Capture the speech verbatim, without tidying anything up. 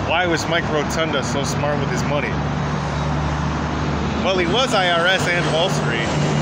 Why was Mike Rotunda so smart with his money? Well, he was I R S and Wall Street.